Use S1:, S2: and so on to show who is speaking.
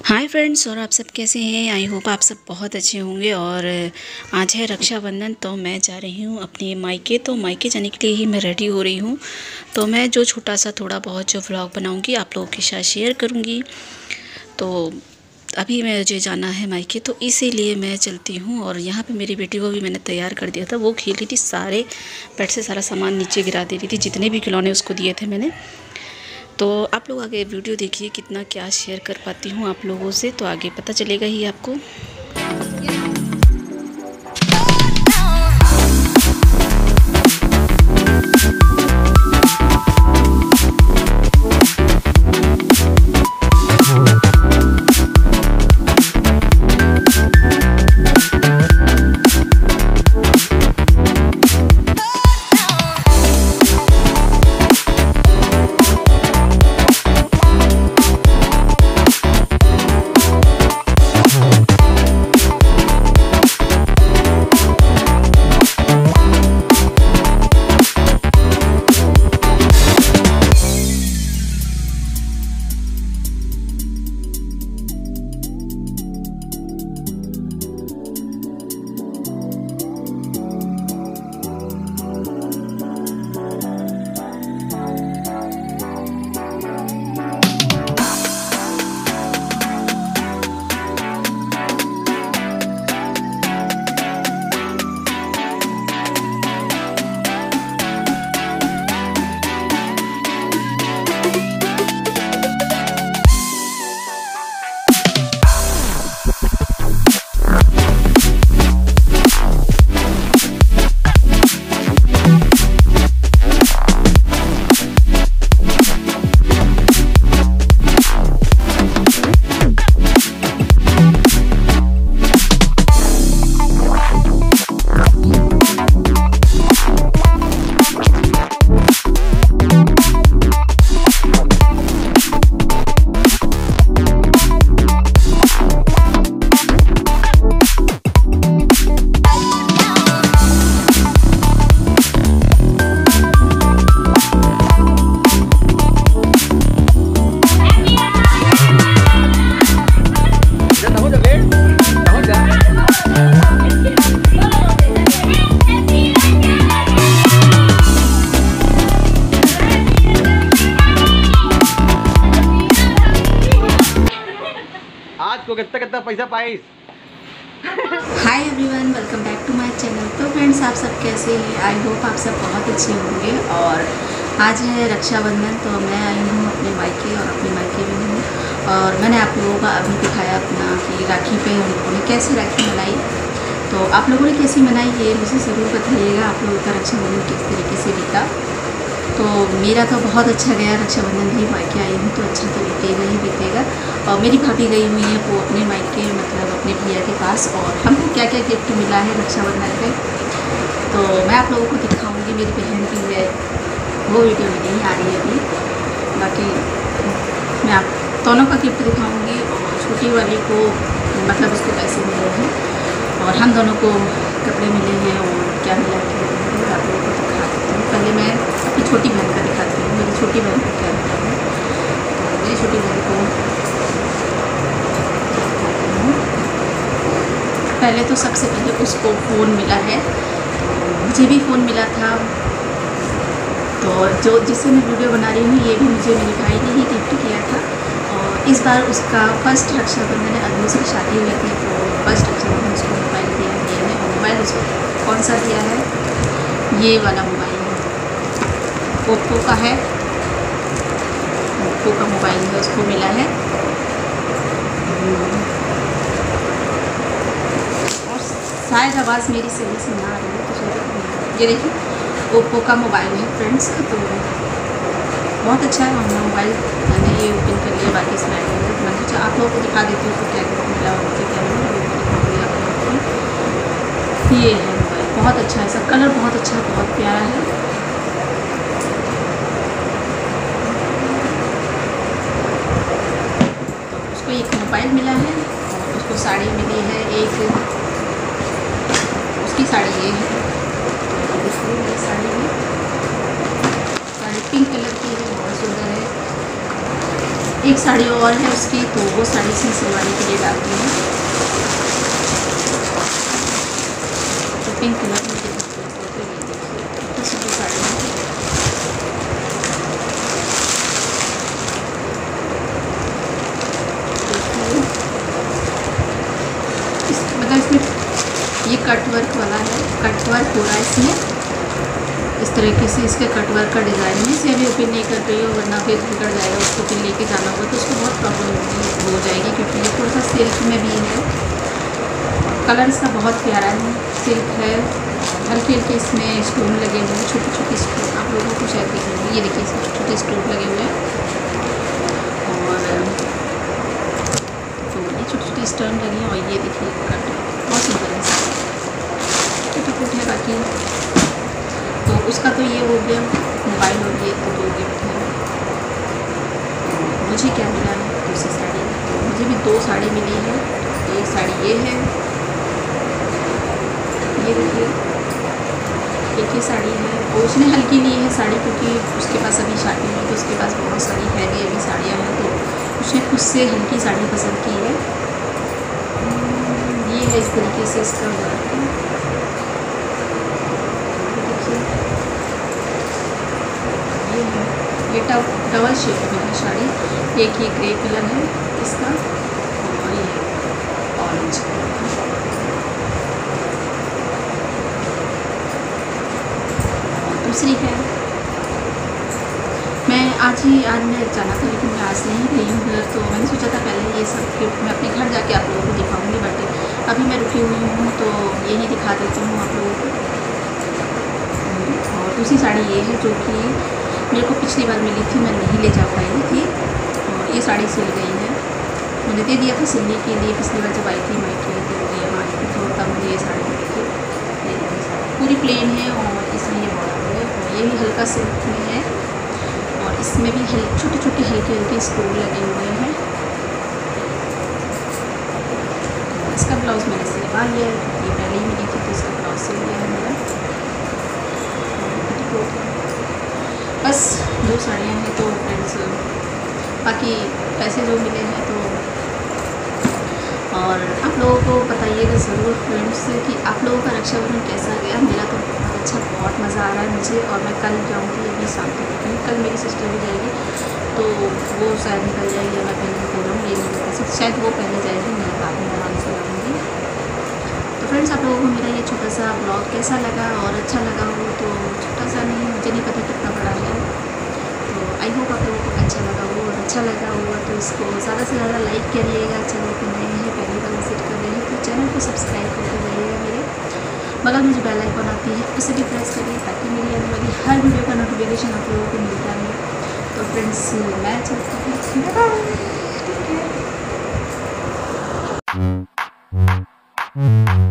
S1: Hi friends, और आप सब कैसे हैं। आई होप आप सब बहुत अच्छे होंगे। और आज है रक्षाबंधन, तो मैं जा रही हूँ अपने मायके। तो मायके जाने के लिए ही मैं रेडी हो रही हूँ। तो मैं जो छोटा सा थोड़ा बहुत जो व्लॉग बनाऊँगी आप लोगों के साथ शेयर करूँगी। तो अभी मुझे जाना है मायके, तो इसीलिए मैं चलती हूँ। और यहाँ पे मेरी बेटी को भी मैंने तैयार कर दिया था। वो खेल रही थी, सारे बेड से सारा सामान नीचे गिरा दे रही थी, जितने भी खिलौने उसको दिए थे मैंने। तो आप लोग आगे वीडियो देखिए, कितना क्या शेयर कर पाती हूँ आप लोगों से, तो आगे पता चलेगा ही आपको।
S2: आज को कितना कितना पैसा पाइस।
S1: Hi everyone, welcome back to my channel. तो फ्रेंड्स, आप सब कैसे हैं। आई होप आप सब बहुत अच्छे होंगे। और आज है रक्षाबंधन, तो मैं आई हूँ अपने मायके, और अपने मायके में हूँ। और मैंने आप लोगों का अभी दिखाया अपना कि राखी पे हम लोगों ने कैसे राखी मनाई। तो आप लोगों ने कैसी मनाई ये मुझे ज़रूर बताइएगा। आप लोगों का रक्षाबंधन किस तरीके से बीता। तो मेरा तो बहुत अच्छा गया रक्षाबंधन भी। मायके आई हूँ तो अच्छा तो बीतेगा ही बीतेगा। और मेरी भाभी गई हुई है वो अपने मायके, मतलब अपने भैया के पास। और हमको क्या क्या गिफ्ट मिला है रक्षाबंधन पे, तो मैं आप लोगों को दिखाऊंगी। मेरी बहन की है, वो वीडियो में नहीं आ रही है अभी। बाकी मैं आप दोनों का गिफ्ट दिखाऊंगी। और छोटी वाली को मतलब उसको पैसे मिले हैं, और हम दोनों को कपड़े मिले हैं। और क्या मिला है आप लोगों को दिखा देती हूँ। पहले मैं अपनी छोटी बहन का दिखाती हूँ। मेरी छोटी बहन को क्या मिला है। तो मेरी छोटी बहन को पहले तो सबसे पहले उसको फ़ोन मिला है। मुझे भी फ़ोन मिला था। तो जो जिससे मैं वीडियो बना रही हूँ ये भी मुझे मेरे भाई ने ही गिफ्ट किया था। और इस बार उसका फर्स्ट रक्षाबंधन है। अभी उसकी शादी हुई थी, तो फर्स्ट रक्षाबंधन उसको मोबाइल दिया है। और मोबाइल उसको कौन सा दिया है, ये वाला मोबाइल है, ओप्पो का है। ओप्पो का मोबाइल है, उसको मिला है। और शायद आवाज़ मेरी सही से ना आ रही है, तो शायद ये देखिए ओप्पो का मोबाइल है फ्रेंड्स। तो बहुत अच्छा है हमारा मोबाइल। मैंने ये ओपन कर लिया, बाकी स्लाइड मैंने सोचा आप लोगों को दिखा देती हूँ उसको क्या मिला और मुझे क्या मिला। ये है मोबाइल, बहुत अच्छा है। इसका कलर बहुत अच्छा है, बहुत प्यारा है। तो उसको एक मोबाइल मिला है, और उसको साड़ी मिली है एक। उसकी साड़ी ये है, ये साड़ी है, साड़ी पिंक कलर की है, बहुत सुंदर है। एक साड़ी और है उसकी, तो वो साड़ी से सिलवाने के लिए डालती हूँ। तो पिंक कलर में तो सुंदर साड़ी है। मतलब इसमें ये कट वर्क वाला है, कट वर्क हो रहा है इसमें। इस तरीके से इसके कट वर्क का डिज़ाइन है। इसे अभी ओपन नहीं कर रही हो, वरना फिर बिगड़ जाएगा, उसको फिर लेके जाना होगा तो उसको बहुत प्रॉब्लम हो जाएगी, क्योंकि ये थोड़ा सा सिल्क में भी है। कलर इसका बहुत प्यारा है, सिल्क है, हल्के हल्के इसमें स्टोन लगे हुए हैं, छोटे छोटे स्टोन। आप लोगों को शायद दिख रहे हैं, ये देखिए इसमें छोटे छोटे स्टोन लगे हुए हैं। और तो ये छोटे छोटे स्टोन लगे हैं। और ये देखिए कट बहुत सुंदर है, छोटे छोटे है। बाकी तो उसका तो ये हो गया मोबाइल, और ये तो 2 गिफ्ट है। मुझे क्या मिला है? दूसरी साड़ी। तो मुझे भी 2 साड़ी मिली है। एक साड़ी ये है, ये देखिए, एक ही साड़ी है। और उसने हल्की ली है साड़ी, क्योंकि उसके पास अभी शादी है, तो उसके पास बहुत सारी हैवी हैवी साड़ियाँ हैं, तो उसने खुद से हल्की साड़ी पसंद की है। ये है इस तरीके से इसका वर्क है। ये डबल शेड में है साड़ी। एक ये ग्रे कलर है इसका, और ये ऑरेंज कलर है। और दूसरी है, मैं आज जाना था, लेकिन मैं आज नहीं गई हूँ घर। तो मैंने सोचा था पहले ये सब गिफ्ट मैं अपने घर जाके आप लोगों को दिखाऊंगी, बट अभी मैं रुकी हुई हूँ तो यही दिखा देती हूँ आप लोगों को। और दूसरी साड़ी ये है, जो कि मेरे को पिछली बार मिली थी, मैं नहीं ले जा पाई थी। और ये साड़ी सिल गई है, मुझे दे दिया था सिलने के लिए पिछली बार जब आई थी मायके, तो ये यहाँ आई थी, तो तब मुझे ये साड़ी मिली थी। पूरी प्लेन है और इसमें ये बॉर्डर है, और ये भी हल्का सिल्क में है। और इसमें भी छोटे छोटे हल्के हल्के स्टोन लगे हुए हैं। इसका ब्लाउज मैंने सिलवा लिया है, ये पहले ही मिली थी, तो इसका ब्लाउज सिल गया है मेरा। बस 2 साड़ियाँ हैं। तो फ्रेंड्स, बाकी पैसे जो मिले हैं तो, और आप लोगों को बताइएगा ज़रूर फ्रेंड्स कि आप लोगों का रक्षाबंधन कैसा गया। मेरा तो बहुत अच्छा, बहुत मज़ा आ रहा है मुझे। और मैं कल जाऊँगी अभी शाम को, क्योंकि कल मेरी सिस्टर भी जाएगी, तो वो शायद निकल जाएगी, मैं पहले निकल जाऊँगी। ये नहीं पता, शायद वो पहले जाएगी, मैं बाद में आराम से आऊँगी। तो फ्रेंड्स, आप लोगों को मेरा ये छोटा सा ब्लॉग कैसा लगा, और अच्छा लगा हो तो, छोटा सा नहीं, मुझे नहीं पता कितना बड़ा है, तो आई होप आप लोगों को अच्छा लगा हो। और अच्छा लगा होगा तो इसको ज़्यादा से ज़्यादा लाइक करिएगा। चैनल पर नए हैं, पहली बार विजिट कर रहे हैं, तो चैनल को सब्सक्राइब करके जाइएगा। मेरे बगल में जो बेल आइकन आती है उसे भी प्रेस करिए, ताकि मेरी आने वाली हर वीडियो का नोटिफिकेशन आप लोगों को मिलता रहे। तो फ्रेंड्स, मैं चलती हूँ, बाय बाय।